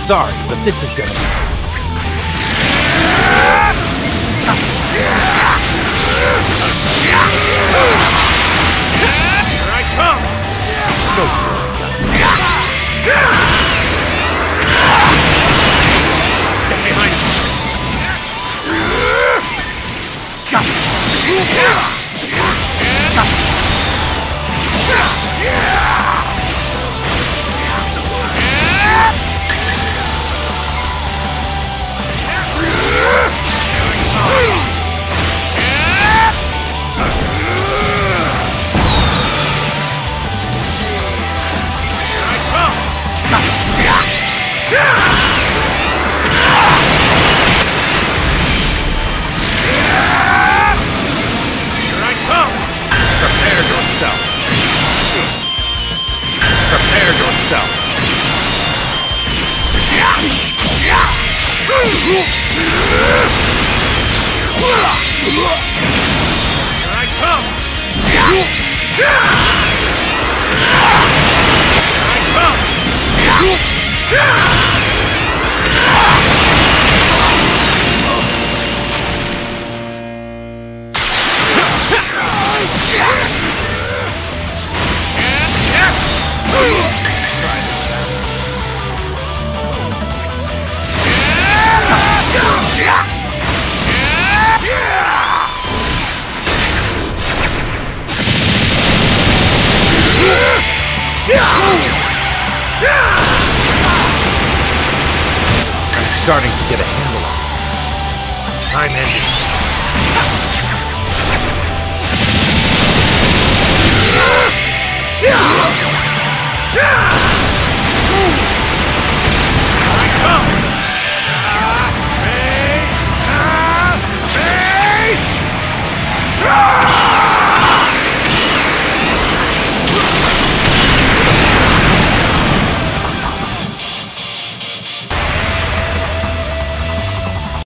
sorry, but this is gonna be... Here I come! So step behind me! I'm starting to get a handle on it. I'm ending. Yeah!